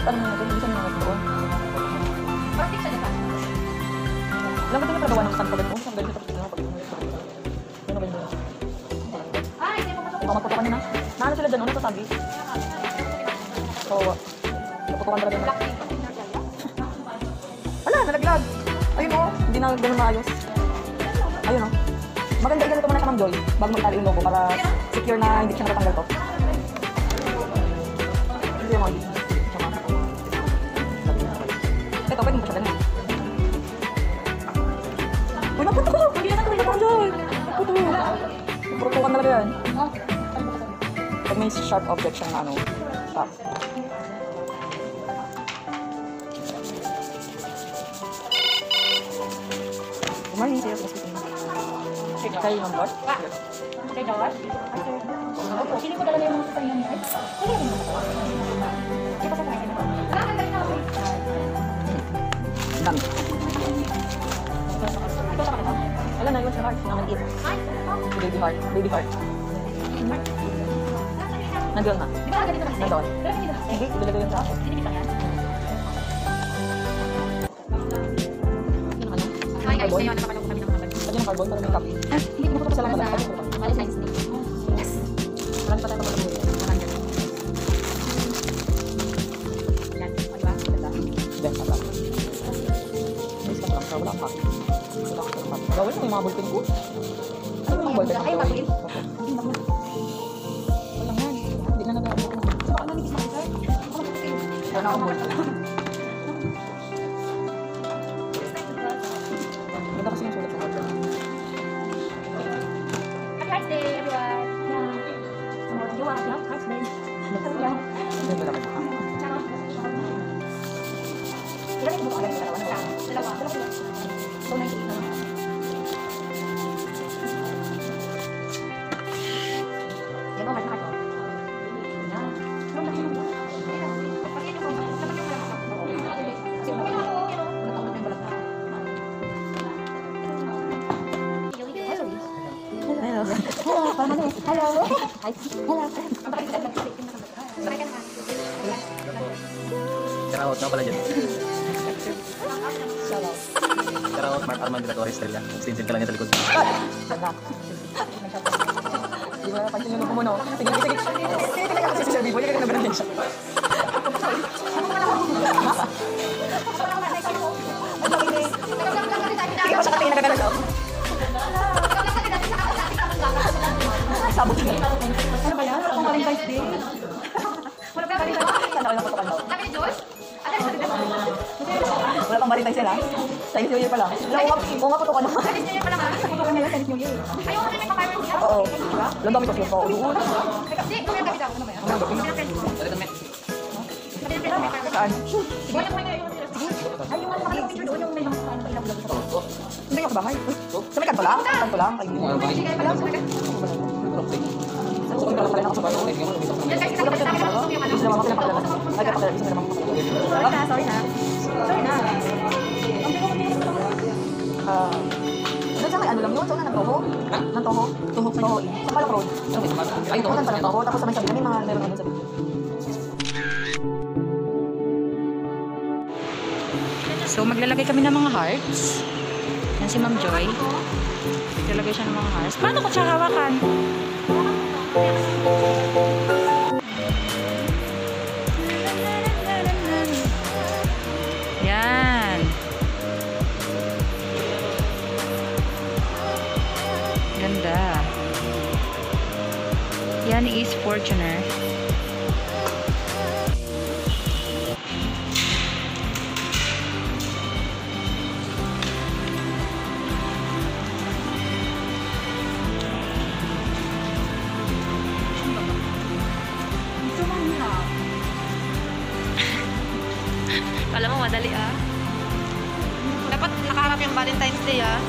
ano natin, bilisan mo natin doon. Parang sa depan. Alam ko din na pala gawa ng stand pagod mo. Ang galing sa pagod mo. Ano ba yun doon? Ay, hindi mo ko. Baka magputukan nyo na. Naano sila dyan, ano sasabi? So, naputukan talaga na. Wala, nalaglag. Ayun o, hindi na ganun maayos. Ayun o. Maganda i-ganito muna sa Ma'am Joy bago magtali yung logo para secure na hindi siya natatanggal to. Hindi mo, hindi. Ito, pwede mo pa siya ganun. Uy, naputo ko! Hindi na natuloy na Ma'am Joy! Naputo. Naputukan talaga yan. Pag may sharp object siyang ano, stop. Good morning, sir. Kay Ma'am Lord? Kay Dawat? Sino ko dala na yung mga sa inyo niya? Kaya rin naman ako. Di ba sa kumain na? Ang dami. Wala na yun sa heart. Naman it. Baby heart. Baby heart. Nandiyon na. Di ba ganito na? Nandoon. Pero hindi na. Hindi, ilalagay yun sa ako. Sinipit lang yan? Yun ano? Ay, ayos na yun. Nakapalaw ko kami ng mga bag. Lagyan ng carbon para may copy. Hindi ko Sa lang pala. Valentine's Day. Yes. Marami pa tayo kapalamuhin. Yan. O, diba? Ganda. Then, pala. Miss ka lang. Wala akong copy. Wala akong copy. Gawin mo yung mga ballpen ko. Ano yung mga ballpen? Ay, yung ballpen? Opo. Walang yan. Hindi na nag-aabot ko. Baka nanipis na sir. Wala akong ballpen. Ganda kasi yung sulat sa carbon. Happy Hearts Day, everyone. Mga jowa, happy Hearts Day. Sabi lang. Ganda lang ito. Tsaka. Ilan yung buka agad sa dalawa? Dalawa. So, 98 naman. Yan o, heart na heart o. Yan. Pero laki mo. Pag yan yung pag kapag yung walang ako. Kasi kung ano, natawag na yung balat na. Hello. Hello, Palmanes. Hello. Hi. Hello. Karawat na pala dyan. Hello. Karawat Mark Armand de la Torres Estrella. Sinsin ka lang yan sa likod. Ganda. Di ba napansin yung lupo mo, no? Sige, sige. Sige, talaga kasi si Sir Bibo. Hindi ka nabrandan siya. Sige pa siya katingin nagagala siya. Sabot siya. Ano ba yan? Ang Valentine's Day. Wala pa Valentine's Day. Sana ko putukan daw. Sabi ni Josh? Wala pang Valentine's Day, ha? Chinese New Year pala. Oo nga, putukan naman. Chinese New Year pa naman. Putukan nila Chinese New Year. Ayaw ko na may pa-fireworks yan. Oo. Lang dami kasi yung paulo. Hindi, kumaya kami daw. Ano ba yan? Ano ba? Sabi ng friend may fireworks. Saan? Sige, ano kumaya yung ay, yung mga picture doon yung may mga ano pa ilang vlog sa to. Hindi ako sa bahay. Sa may kanto lang? Kanto lang? Ay, Sige, pala sa mga. Sa may kanto lang ako sa bahay. Yan guys, kita sa akin yung ano. Isa naman ako pinapakilala. Ay, kapatid. Isa naman ako pinapakilala. Sorry na. Sorry na. Doon sa may ano lang yun? Saan na ng toho? Ng toho? Toho sa toho. Sa Palak Road. Ay, toho. Saan toho? Tapos sa may sabi na may mga meron ano sabi. So, maglalagay kami ng mga hearts. Yan si Ma'am Joy. Maglalagay siya ng mga hearts. Paano ko siya hawakan? Yan. Ganda. Yan is Fortuner. Alam mo, madali ah. Dapat nakaharap yung Valentine's Day ah.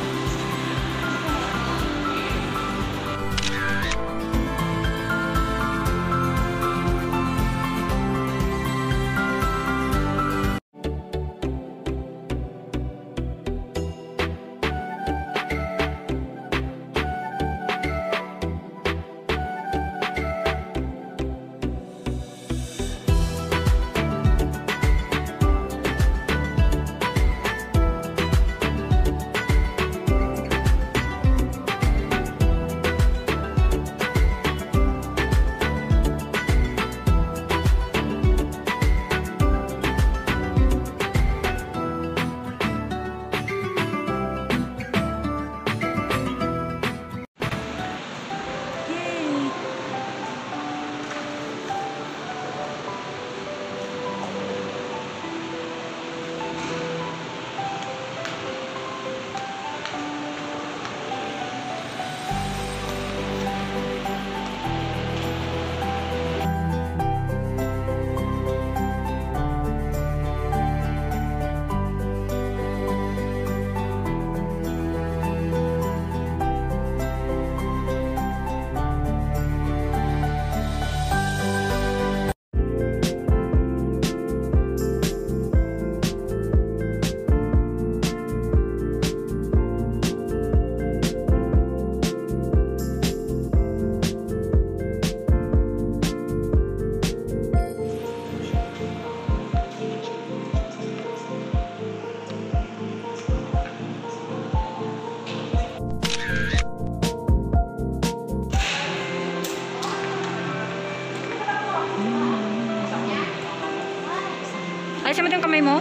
Taasin mo yung kamay mo.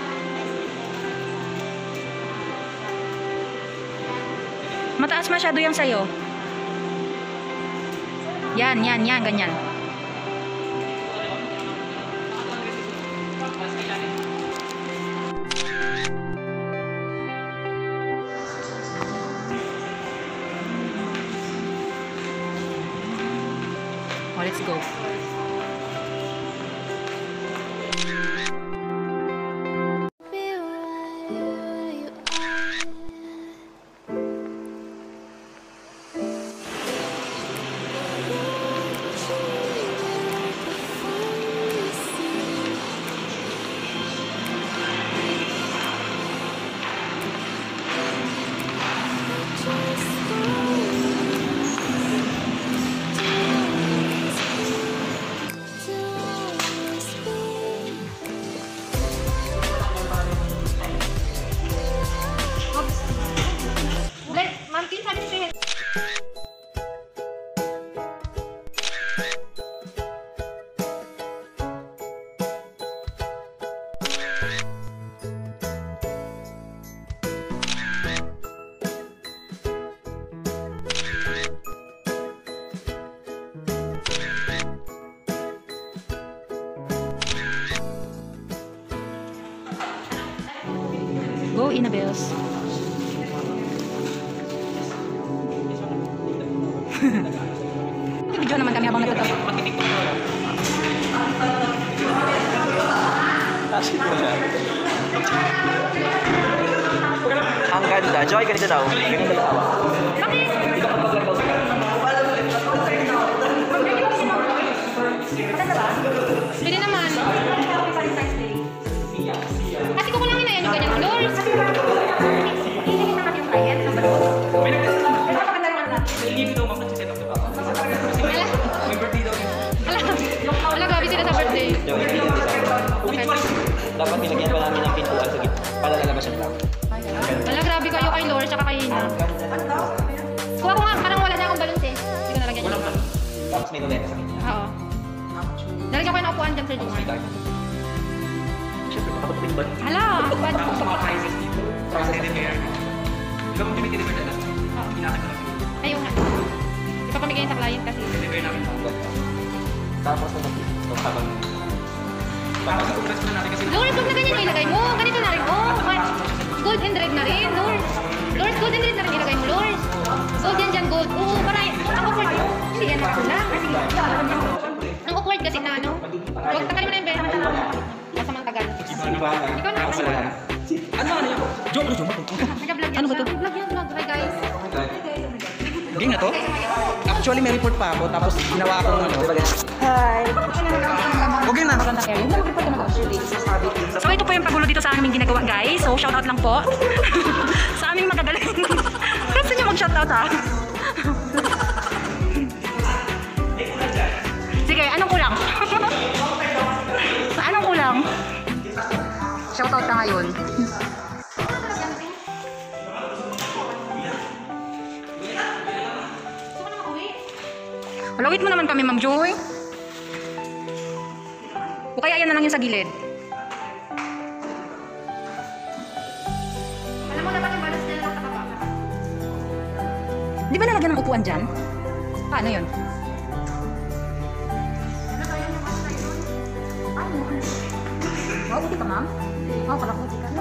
Mataas masyado yan sa'yo. Yan, ganyan. Oh, let's go. Go, Inabels. Video naman kami habang nagtatapos. Ang ganda. Joy, ganito daw. Ganito daw. Pwede naman. Kasi kukulangin na yan yung ganyang colors. Wala, grabe sila sa birthday. Joy, dapat nilagyan pa namin ng pintuan sa gitna para lalabas yung lang. Wala, grabe kayo kay Lord tsaka kay Hina. Kuha ko nga, parang wala na akong balons eh. Hindi ko nalagyan yun. Tapos may nuleta sa kanya. Oo. Nalagyan ko yung upuan dyan, Sir Jomar. Siyempre, makapag ba? Hala, bad. Process din kaya. Ikaw mong deliver na lang. Ayun nga. Ipapamigay sa client kasi. Deliver namin ang ganda. Tapos naman ito habang tapos i-compress na natin kasi Lord, huwag na ganyan yung ilagay mo. Ganito na rin. Oh, gold and red na rin, Lord. Lord, gold and red na rin ilagay mo, Lord. Gold yan dyan, gold. Oo, para ang awkward. Hindi yan nakakulang. Ang awkward kasi na ano. Huwag tagalin mo na yung bera. Masamang tagal. Ikaw na ako. ano yun? Joke. Nag-vlog yan. Ano ba to? Vlog yan, vlog. Hi, guys. Game na to? Actually, may report pa ako, tapos ginawa akong ano. Hi! Okay na. So ito po yung pagulo dito sa aming ginagawa, guys. So shoutout lang po sa aming magagaling. Gusto niyo mag-shoutout ha? Sige, anong kulang? Anong kulang? Shoutout ka ngayon. Halawit mo naman kami, Ma'am Joy. O kaya yan na lang yung sa gilid. Alam mo dapat yung balas nila lang nakababa. Di ba nalagyan ng upuan dyan? Paano yun? Wow, buti ka, ma'am. Wow, palakuti ka.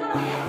Ano?